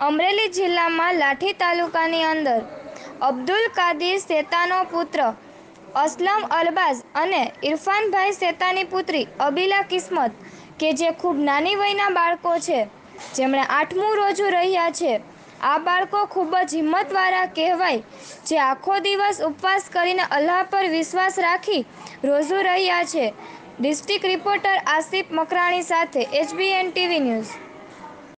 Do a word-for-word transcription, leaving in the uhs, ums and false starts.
અમરેલી જિલ્લામાં લાઠી તાલુકાની અંદર અબ્દુલ કાદિર શેતાનો પુત્ર અસલમ અરબાઝ અને ઇરફાનભાઈ શેતાની પુત્રી અબીલા કિસ્મત કે જે ખૂબ નાની વયના બાળકો છે, જેમણે આઠમું રોજુ રહ્યા છે. આ બાળકો ખૂબ જ હિંમતવાળા કહેવાય, જે આખો દિવસ ઉપવાસ કરીને અલ્લાહ પર વિશ્વાસ રાખી રોજુ રહ્યા છે. ડિસ્ટ્રિક્ટ રિપોર્ટર આસિફ મકરાણી સાથે H B N TV news.